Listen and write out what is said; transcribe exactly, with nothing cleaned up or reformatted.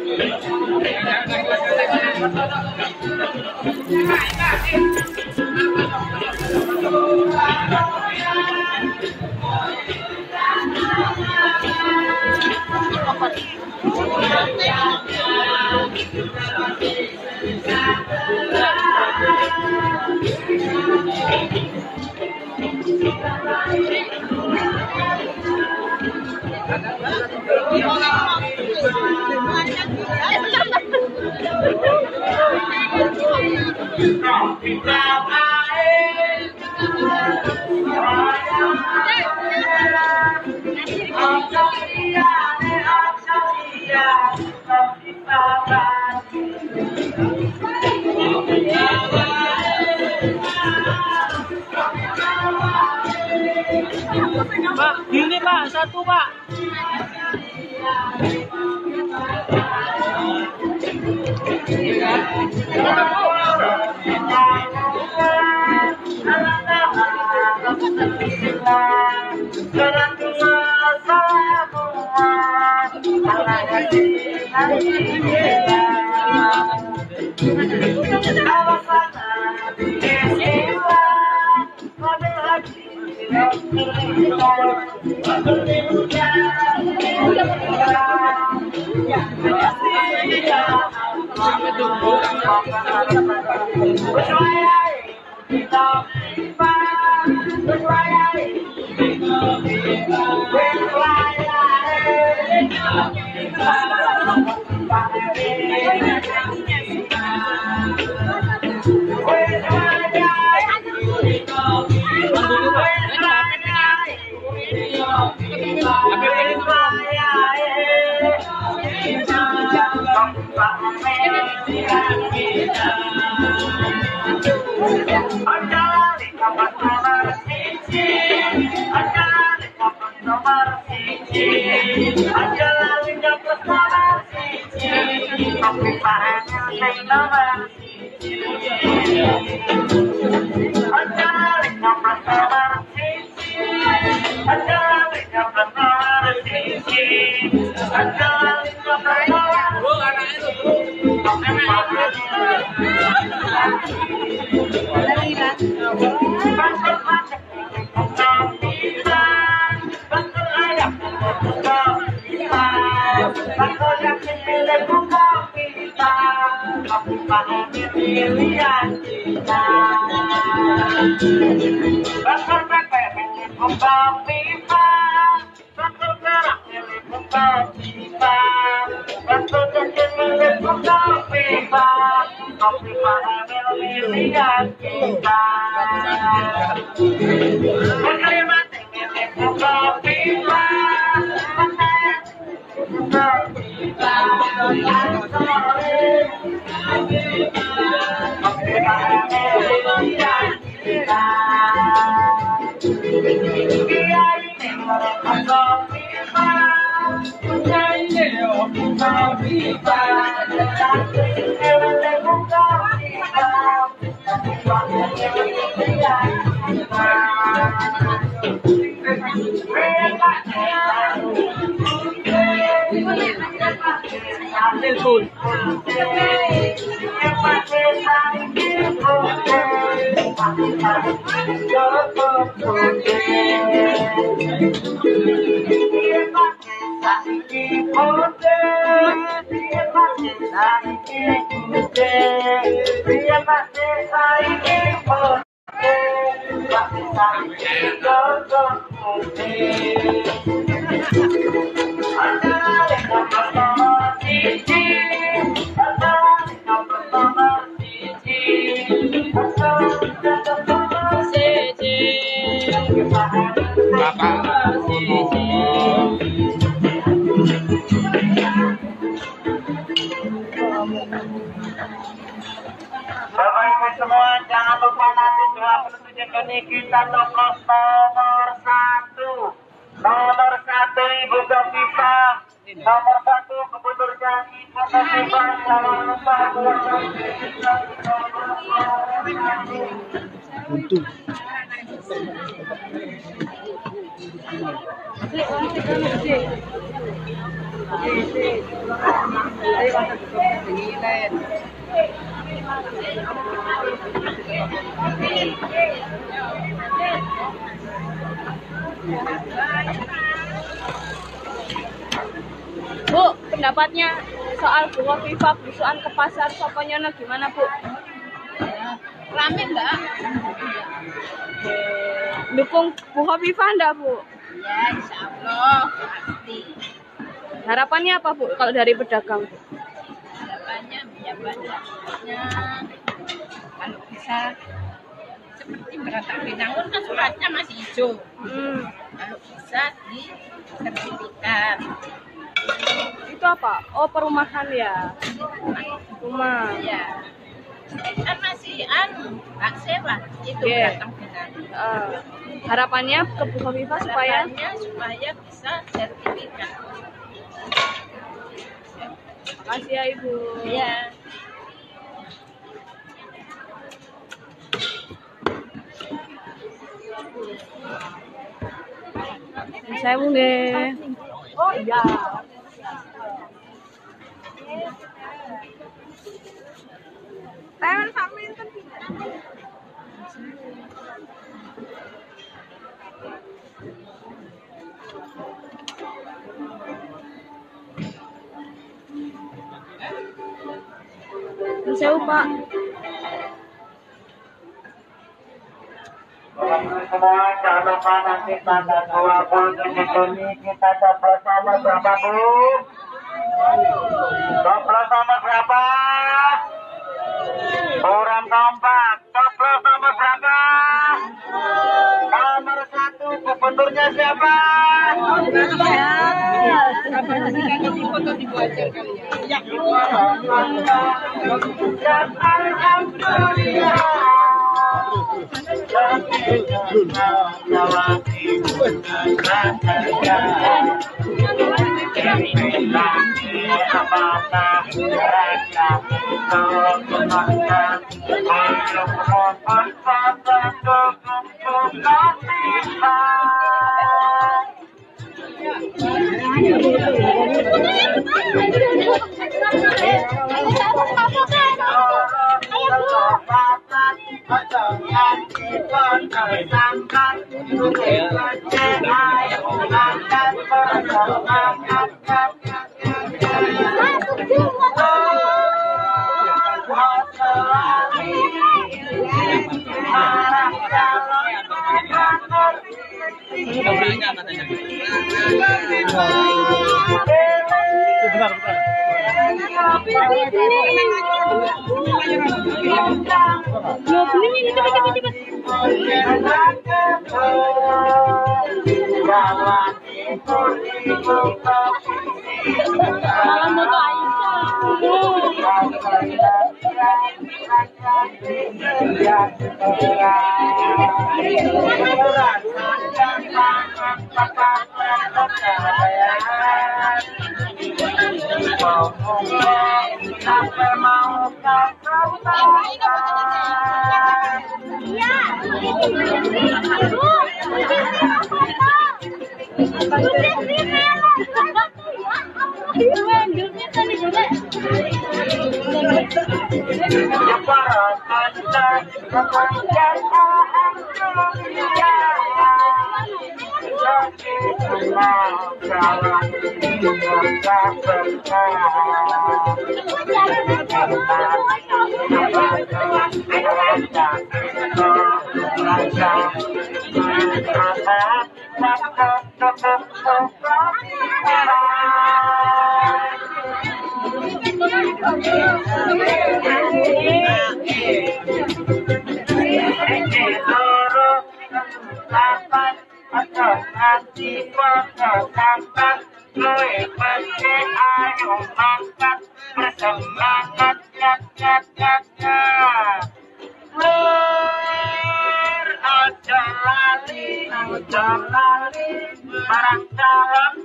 Pak, gini Pak, satu Pak. Bapak-Ibu semua, jangan lupa nanti doa penutup ini kita coblos nomor satu. Nomor satu Ibu Kofifa. Nomor satu gubernurnya Ibu Kofifa. Jangan lupa Untuk Terima kasih. Bu, pendapatnya soal Bu Khofifah belusukan ke pasar Soponyono gimana, Bu? Rame enggak? Dukung Bu Khofifah enggak, Bu? Ya, insya Allah pasti. Harapannya apa, Bu, kalau dari pedagang? Harapannya ya banyaknya kalau bisa seperti Beratak Binangun kan suratnya masih hijau. Hmm. Kalau bisa di sertifikat. Itu apa? Oh, perumahan ya. Rumah. Ya. Kan masih anu hak sewa itu Yeah. Beratak Binangun. Uh, harapannya ke Bu Khofifah supaya Harapannya supaya bisa sertifikat. makasih ya, Ibu. Iya. Saya Bu nggih. Oh iya. Tangan sampai itu. Saya Pak. Semua jangan lupa nanti tanggal dua puluh tujuh Juni kita coblos sama berapa, Bu? Coblos sama berapa? Kurang kompak. Coblos nomor berapa? Nomor satu, gubernurnya siapa? Foto di wajar kali ya. Dan alhamdulillah. Salam foto barang calon